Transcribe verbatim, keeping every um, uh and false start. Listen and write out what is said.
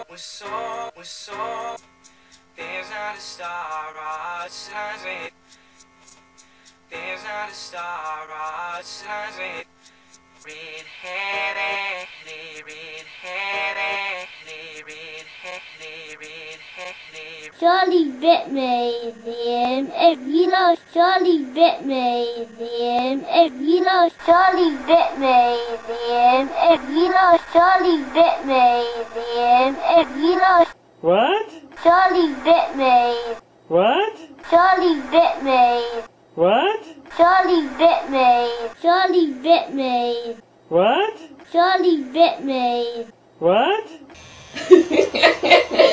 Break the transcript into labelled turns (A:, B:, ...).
A: we're so, we're so. There's not a star that shines with. There's not a star that shines with. Red-headed, red-headed, red-headed, red-headed.
B: Charlie bit me, then if you lost Charlie bit me, then if you lost Charlie bit me, then if you lost Charlie bit me, then if you lost
C: What?
B: Charlie bit me,
C: What?
B: Charlie bit me,
C: What?
B: Charlie bit me, Charlie bit me,
C: What?
B: Charlie bit me.
C: What?